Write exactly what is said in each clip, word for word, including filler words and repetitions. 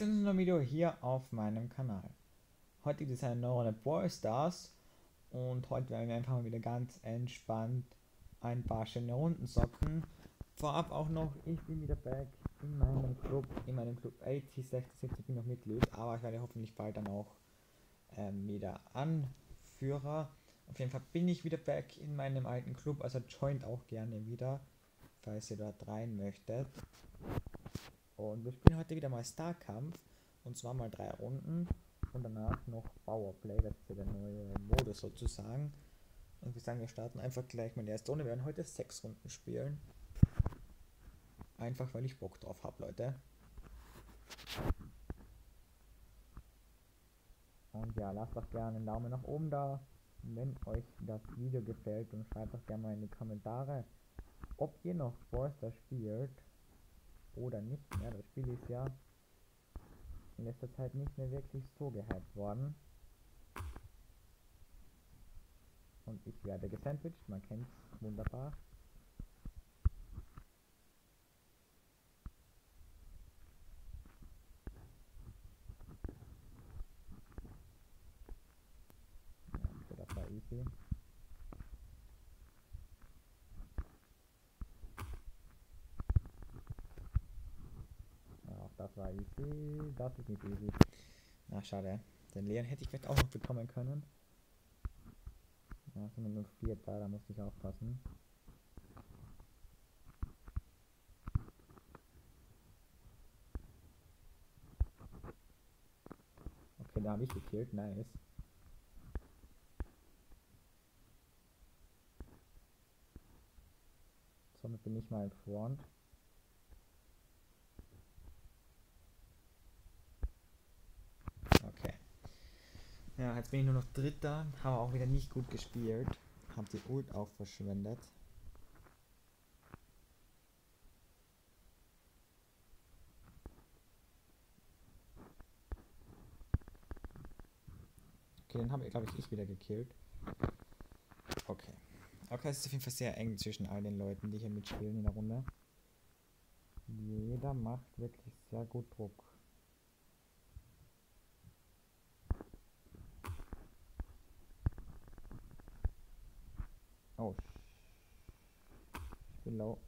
zu einem neuen Video hier auf meinem Kanal. Heute gibt es eine neue Runde Brawl Stars und heute werden wir einfach mal wieder ganz entspannt ein paar schöne Runden zocken. Vorab auch noch, ich bin wieder back in meinem Club, in meinem Club achtzig, sechzig, siebzig bin noch Mitglied, aber ich werde hoffentlich bald dann auch ähm, wieder Anführer. Auf jeden Fall bin ich wieder back in meinem alten Club, also joint auch gerne wieder, falls ihr dort rein möchtet. Und wir spielen heute wieder mal Starkampf. Und zwar mal drei Runden. Und danach noch Powerplay. Das ist ja der neue Modus sozusagen. Und wir sagen, wir starten einfach gleich mal die erste Runde. Wir werden heute sechs Runden spielen. Einfach weil ich Bock drauf habe, Leute. Und ja, lasst doch gerne einen Daumen nach oben da, wenn euch das Video gefällt. Und schreibt doch gerne mal in die Kommentare, ob ihr noch Brawl Stars spielt oder nicht mehr. Das Spiel ist ja in letzter Zeit nicht mehr wirklich so gehypt worden. Und ich werde gesandwiched, man kennt es wunderbar. Ja, okay, das war easy. Ja, auch das war easy. Das ist nicht easy. Na, schade. Den Leon hätte ich vielleicht auch noch bekommen können. Ja, sind nur vier da, da musste ich aufpassen. Okay, da habe ich gekillt, nice. Somit bin ich mal im Front. Okay. Ja, jetzt bin ich nur noch Dritter, habe auch wieder nicht gut gespielt. Habe die Ult auch verschwendet. Okay, den habe ich, glaube ich, ich wieder gekillt. Okay. Okay, es ist auf jeden Fall sehr eng zwischen all den Leuten, die hier mitspielen in der Runde. Jeder macht wirklich sehr gut Druck. Oh, ich bin low.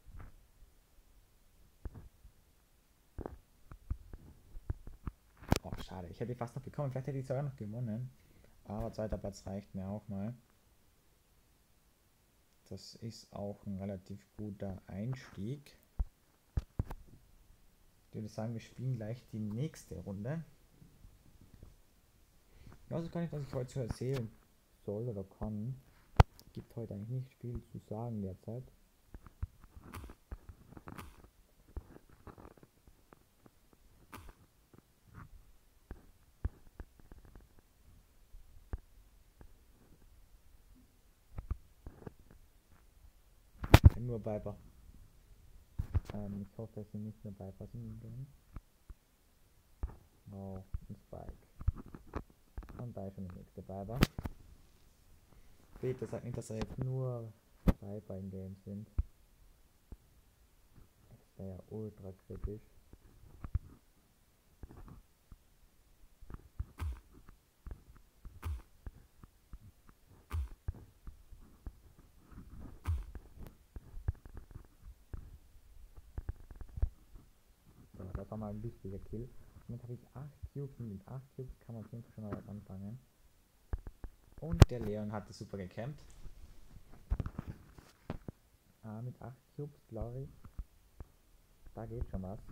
Oh, schade. Ich hätte die fast noch bekommen. Vielleicht hätte ich sogar noch gewonnen. Aber zweiter Platz reicht mir auch mal. Das ist auch ein relativ guter Einstieg. Ich würde sagen, wir spielen gleich die nächste Runde. Ich weiß gar nicht, was ich heute zu erzählen soll oder kann. Gibt heute eigentlich nicht viel zu sagen derzeit. Nur Viper. Ähm, ich hoffe, dass sie nicht nur Viper sind. Oh, ein Spike. Und da ist schon der nächste Viper. Bitte sag nicht, dass er jetzt nur Viper in Game sind. Das wäre ja ultra kritisch. So, das war mal ein wichtiger Kill. Damit habe ich acht Cubes und mit acht Cubes kann man auf jeden Fall schon mal was anfangen. Und der Leon hatte super gecampt. Ah, mit acht Cubes, glaube ich. Da geht schon was.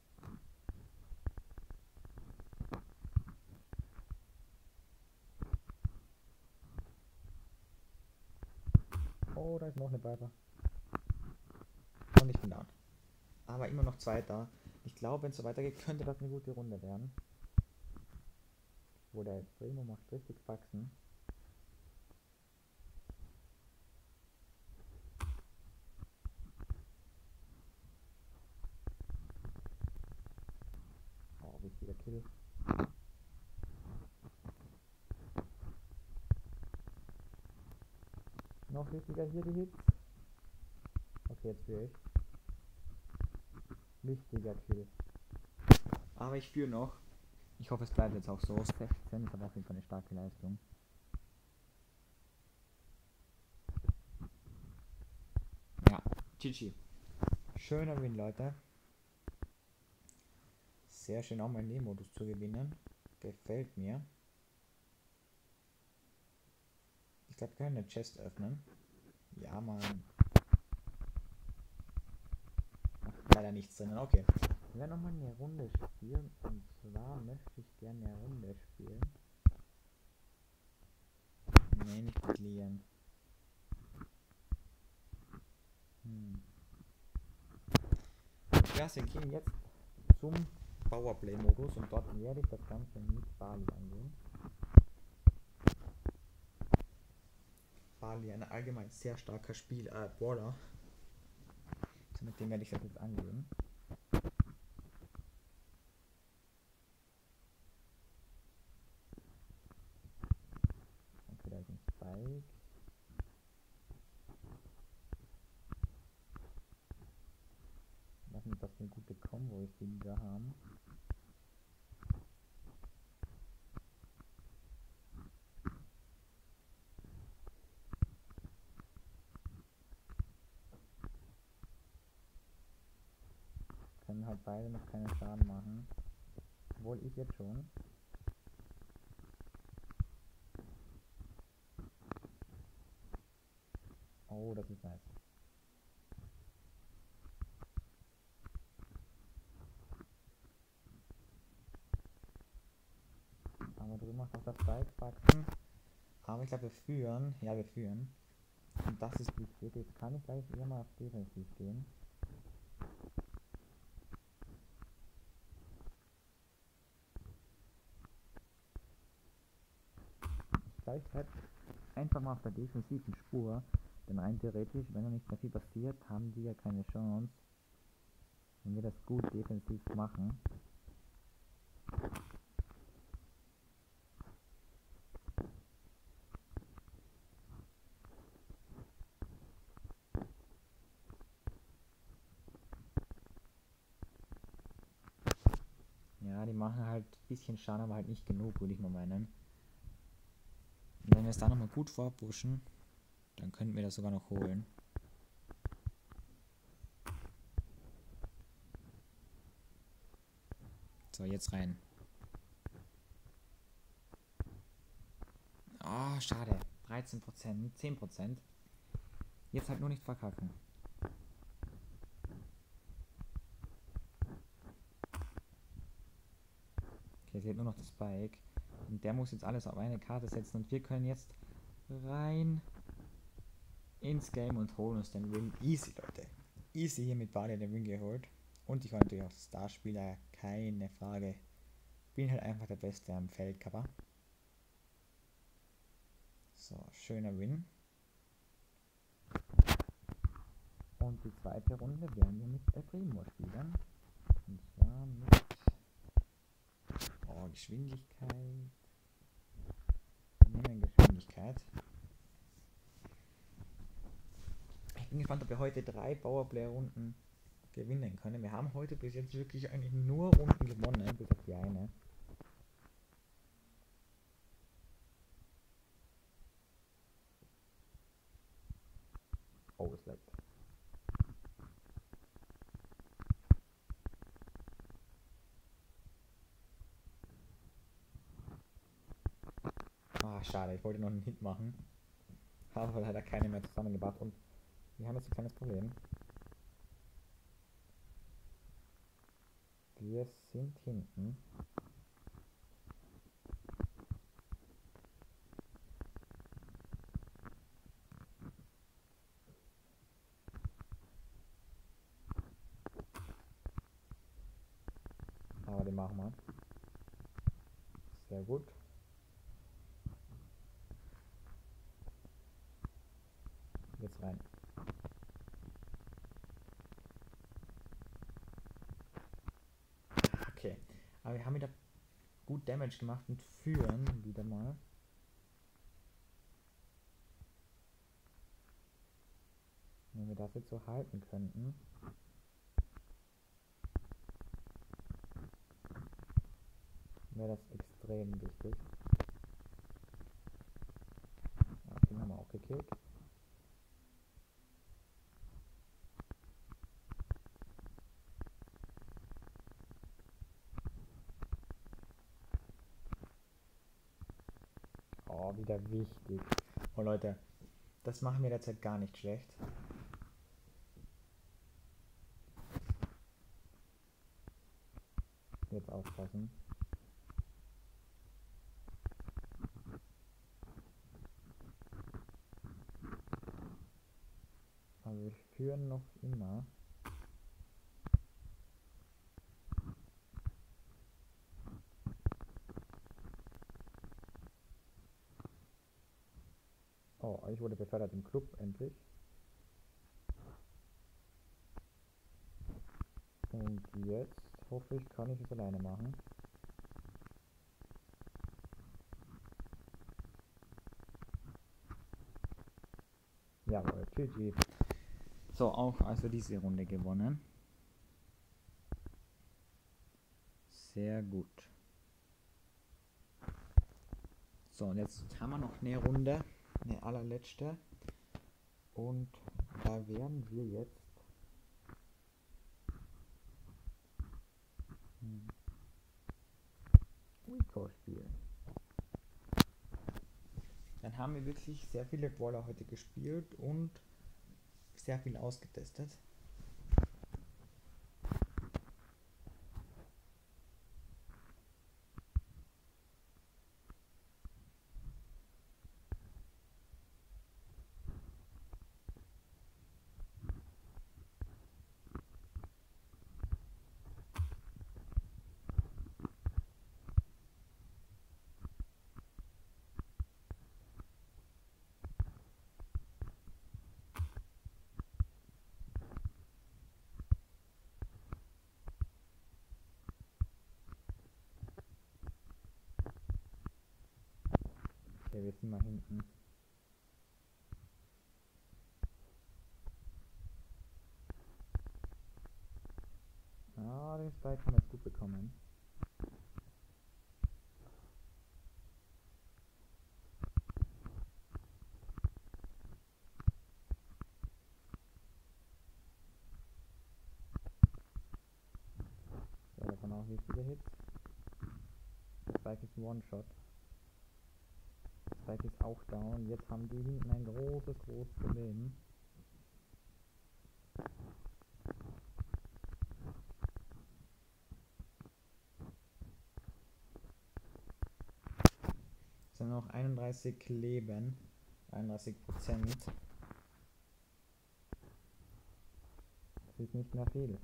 Oh, da ist noch eine Viper. Und ich bin down. Aber immer noch Zweiter. Ich glaube, wenn es so weitergeht, könnte das eine gute Runde werden. Wo der Primo macht richtig Faxen. Oh, wichtiger Kill. Noch wichtiger hier die Hits. Okay, jetzt führe ich. Wichtiger Kill. Aber ich führe noch. Ich hoffe, es bleibt jetzt auch so. sechzehn ist aber auf jeden Fall eine starke Leistung. Ja, G G. Schöner Win, Leute. Sehr schön auch mal in dem Modus zu gewinnen. Gefällt mir. Ich glaube, wir können eine Chest öffnen. Ja, Mann. Ach, leider nichts drinnen. Okay. Wir werden nochmal eine Runde spielen. Und zwar möchte ich gerne eine Runde spielen. Nee, nicht mit Lian. Hm. Ja, wir gehen jetzt zum Powerplay-Modus und dort werde ich das Ganze mit Bali angehen. Bali, ein allgemein sehr starker Spiel, äh, Brawler. So, mit dem werde ich das jetzt angehen. Okay, da ist ein Spike. Ich weiß nicht, was für eine gute Combo ist, die wir haben. Können halt beide noch keinen Schaden machen. Obwohl ich jetzt schon. Oh, das ist nice. Aber drüben macht auch das Spike wachsen. Aber ich glaube, wir führen. Ja, wir führen. Und das ist wichtig. Jetzt kann ich gleich eher mal auf Defensiv gehen. Ich bleibe einfach mal auf der defensiven Spur. Denn rein theoretisch, wenn noch nicht mehr viel passiert, haben die ja keine Chance. Wenn wir das gut defensiv machen. Ja, die machen halt ein bisschen Schaden, aber halt nicht genug, würde ich mal meinen. Und wenn wir es da nochmal gut vorpushen, dann könnten wir das sogar noch holen. So, jetzt rein. Ah, oh, schade. dreizehn Prozent, zehn Prozent. Jetzt halt nur nicht verkacken. Okay, sie hat nur noch das Spike. Und der muss jetzt alles auf eine Karte setzen. Und wir können jetzt rein ins Game und holen uns den Win. Easy, Leute. Easy hier mit Bali den Win geholt. Und ich war natürlich auch Starspieler, keine Frage. Bin halt einfach der Beste am Feldcover. So, schöner Win. Und die zweite Runde werden wir mit El Primo spielen. Und zwar mit oh, Geschwindigkeit. Wir nehmen Geschwindigkeit. Ich bin gespannt, ob wir heute drei Powerplay-Runden gewinnen können. Wir haben heute bis jetzt wirklich eigentlich nur Runden gewonnen, bis auf die eine. Oh, es leckt. Ah, schade, ich wollte noch einen Hit machen. Habe leider keine mehr zusammengebracht und wir haben jetzt ein kleines Problem. Wir sind hinten. Aber den machen wir. Sehr gut. Jetzt rein. Okay. Aber wir haben wieder gut Damage gemacht und führen wieder mal. Wenn wir das jetzt so halten könnten. wäre das extrem wichtig. Ja, den haben wir auch gekillt. Oh, wieder wichtig. Oh Leute, das machen wir derzeit gar nicht schlecht. Jetzt aufpassen. Also wir führen noch immer. Oh, ich wurde befördert im Club, endlich. Und jetzt hoffe ich, kann ich es alleine machen. Jawohl, G G. So, auch also diese Runde gewonnen. Sehr gut. So, und jetzt haben wir noch eine Runde, eine allerletzte. Und da werden wir jetzt hm, Rico spielen. Dann haben wir wirklich sehr viele Brawler heute gespielt und sehr viel ausgetestet. Okay, wir sind mal hinten. Ah, den Spike haben wir jetzt gut bekommen. So, davon auch wichtige Hits. Der Spike ist One-Shot. Der Spike ist auch down. Jetzt haben die hinten ein großes, großes Problem. Es sind noch einunddreißig Leben. einunddreißig Prozent. Das ist nicht mehr viel.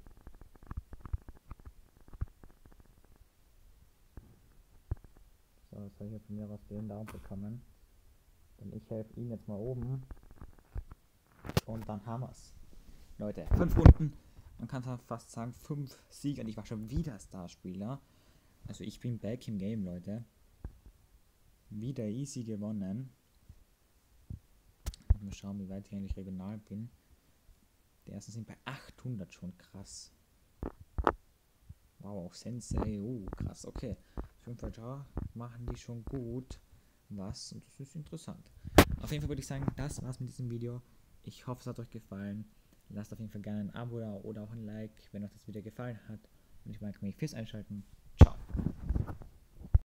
So, das soll ich jetzt von mir aus den down bekommen. Denn ich helfe ihm jetzt mal oben. Und dann haben wir es. Leute, fünf Runden. Man kann fast sagen, fünf Siege. Und ich war schon wieder Starspieler. Also ich bin back im Game, Leute. Wieder easy gewonnen. Mal schauen, wie weit ich eigentlich regional bin. Die ersten sind bei achthundert schon, krass. Wow, auch Sensei, oh krass, okay. Auf jeden Fall, da machen die schon gut was und das ist interessant. Auf jeden Fall würde ich sagen, das war's mit diesem Video. Ich hoffe, es hat euch gefallen. Lasst auf jeden Fall gerne ein Abo da oder auch ein Like, wenn euch das Video gefallen hat. Und ich bedanke mich fürs Einschalten.